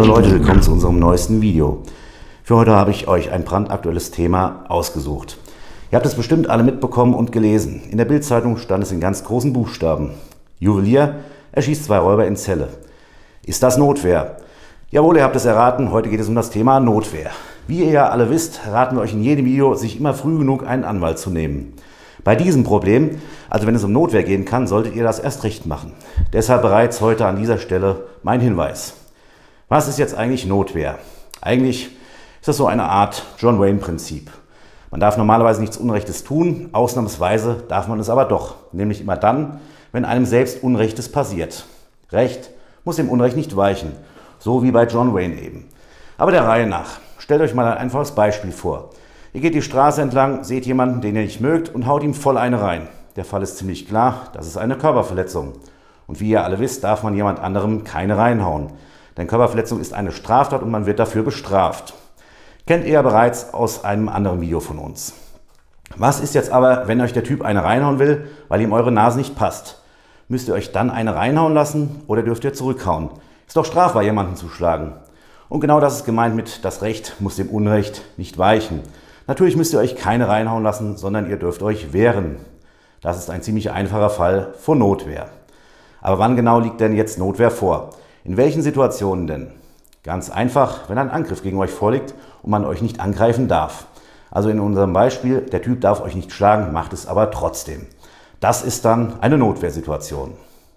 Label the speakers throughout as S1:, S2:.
S1: Hallo Leute, willkommen zu unserem neuesten Video. Für heute habe ich euch ein brandaktuelles Thema ausgesucht. Ihr habt es bestimmt alle mitbekommen und gelesen. In der Bild-Zeitung stand es in ganz großen Buchstaben. Juwelier erschießt 2 Räuber in Celle. Ist das Notwehr? Jawohl, ihr habt es erraten, heute geht es um das Thema Notwehr. Wie ihr ja alle wisst, raten wir euch in jedem Video, sich immer früh genug einen Anwalt zu nehmen. Bei diesem Problem, also wenn es um Notwehr gehen kann, solltet ihr das erst recht machen. Deshalb bereits heute an dieser Stelle mein Hinweis. Was ist jetzt eigentlich Notwehr? Eigentlich ist das so eine Art John Wayne-Prinzip. Man darf normalerweise nichts Unrechtes tun, ausnahmsweise darf man es aber doch. Nämlich immer dann, wenn einem selbst Unrechtes passiert. Recht muss dem Unrecht nicht weichen, so wie bei John Wayne eben. Aber der Reihe nach. Stellt euch mal ein einfaches Beispiel vor. Ihr geht die Straße entlang, seht jemanden, den ihr nicht mögt und haut ihm voll eine rein. Der Fall ist ziemlich klar, das ist eine Körperverletzung. Und wie ihr alle wisst, darf man jemand anderem keine reinhauen. Denn Körperverletzung ist eine Straftat und man wird dafür bestraft. Kennt ihr ja bereits aus einem anderen Video von uns. Was ist jetzt aber, wenn euch der Typ eine reinhauen will, weil ihm eure Nase nicht passt? Müsst ihr euch dann eine reinhauen lassen oder dürft ihr zurückhauen? Ist doch strafbar, jemanden zu schlagen. Und genau das ist gemeint mit, das Recht muss dem Unrecht nicht weichen. Natürlich müsst ihr euch keine reinhauen lassen, sondern ihr dürft euch wehren. Das ist ein ziemlich einfacher Fall von Notwehr. Aber wann genau liegt denn jetzt Notwehr vor? In welchen Situationen denn? Ganz einfach, wenn ein Angriff gegen euch vorliegt und man euch nicht angreifen darf. Also in unserem Beispiel, der Typ darf euch nicht schlagen, macht es aber trotzdem. Das ist dann eine Notwehrsituation.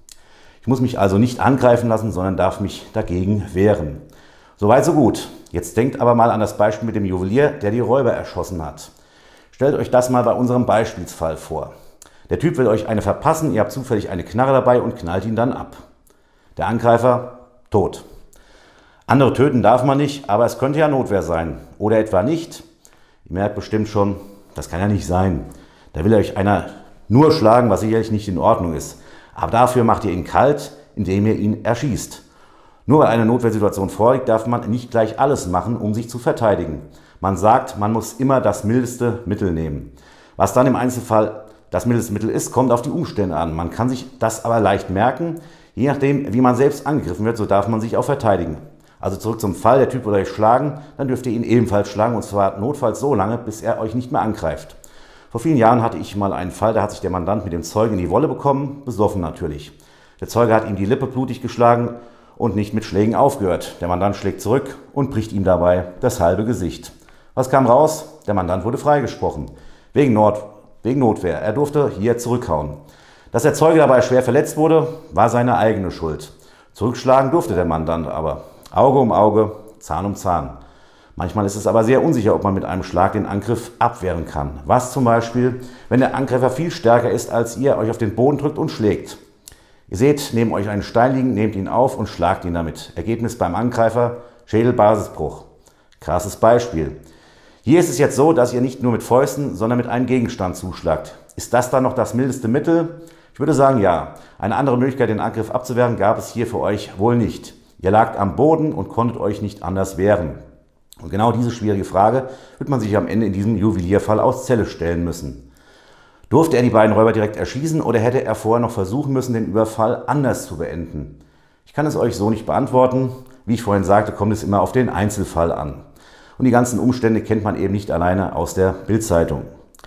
S1: Ich muss mich also nicht angreifen lassen, sondern darf mich dagegen wehren. Soweit so gut. Jetzt denkt aber mal an das Beispiel mit dem Juwelier, der die Räuber erschossen hat. Stellt euch das mal bei unserem Beispielsfall vor. Der Typ will euch eine verpassen, ihr habt zufällig eine Knarre dabei und knallt ihn dann ab. Der Angreifer tot. Andere töten darf man nicht, aber es könnte ja Notwehr sein. Oder etwa nicht. Ihr merkt bestimmt schon, das kann ja nicht sein. Da will euch einer nur schlagen, was sicherlich nicht in Ordnung ist. Aber dafür macht ihr ihn kalt, indem ihr ihn erschießt. Nur weil eine Notwehrsituation vorliegt, darf man nicht gleich alles machen, um sich zu verteidigen. Man sagt, man muss immer das mildeste Mittel nehmen. Was dann im Einzelfall das mildeste Mittel ist, kommt auf die Umstände an. Man kann sich das aber leicht merken. Je nachdem, wie man selbst angegriffen wird, so darf man sich auch verteidigen. Also zurück zum Fall, der Typ will euch schlagen, dann dürft ihr ihn ebenfalls schlagen und zwar notfalls so lange, bis er euch nicht mehr angreift. Vor vielen Jahren hatte ich mal einen Fall, da hat sich der Mandant mit dem Zeugen in die Wolle bekommen, besoffen natürlich. Der Zeuge hat ihm die Lippe blutig geschlagen und nicht mit Schlägen aufgehört. Der Mandant schlägt zurück und bricht ihm dabei das halbe Gesicht. Was kam raus? Der Mandant wurde freigesprochen. Wegen Notwehr. Er durfte hier zurückhauen. Dass der Zeuge dabei schwer verletzt wurde, war seine eigene Schuld. Zurückschlagen durfte der Mandant aber. Auge um Auge, Zahn um Zahn. Manchmal ist es aber sehr unsicher, ob man mit einem Schlag den Angriff abwehren kann. Was zum Beispiel, wenn der Angreifer viel stärker ist als ihr, euch auf den Boden drückt und schlägt. Ihr seht neben euch einen Stein liegen, nehmt ihn auf und schlagt ihn damit. Ergebnis beim Angreifer, Schädelbasisbruch. Krasses Beispiel. Hier ist es jetzt so, dass ihr nicht nur mit Fäusten, sondern mit einem Gegenstand zuschlagt. Ist das dann noch das mildeste Mittel? Ich würde sagen, ja. Eine andere Möglichkeit, den Angriff abzuwehren, gab es hier für euch wohl nicht. Ihr lagt am Boden und konntet euch nicht anders wehren. Und genau diese schwierige Frage wird man sich am Ende in diesem Juwelierfall aus Celle stellen müssen. Durfte er die beiden Räuber direkt erschießen oder hätte er vorher noch versuchen müssen, den Überfall anders zu beenden? Ich kann es euch so nicht beantworten. Wie ich vorhin sagte, kommt es immer auf den Einzelfall an. Und die ganzen Umstände kennt man eben nicht alleine aus der Bild-Zeitung.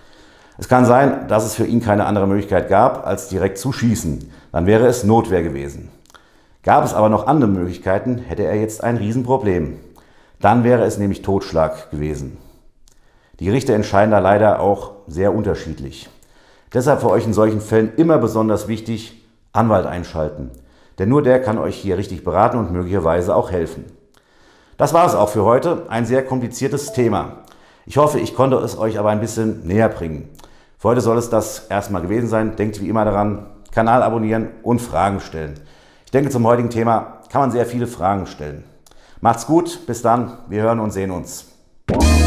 S1: Es kann sein, dass es für ihn keine andere Möglichkeit gab, als direkt zu schießen. Dann wäre es Notwehr gewesen. Gab es aber noch andere Möglichkeiten, hätte er jetzt ein Riesenproblem. Dann wäre es nämlich Totschlag gewesen. Die Gerichte entscheiden da leider auch sehr unterschiedlich. Deshalb für euch in solchen Fällen immer besonders wichtig, Anwalt einschalten. Denn nur der kann euch hier richtig beraten und möglicherweise auch helfen. Das war es auch für heute. Ein sehr kompliziertes Thema. Ich hoffe, ich konnte es euch aber ein bisschen näher bringen. Für heute soll es das erstmal gewesen sein. Denkt wie immer daran, Kanal abonnieren und Fragen stellen. Ich denke, zum heutigen Thema kann man sehr viele Fragen stellen. Macht's gut, bis dann, wir hören und sehen uns.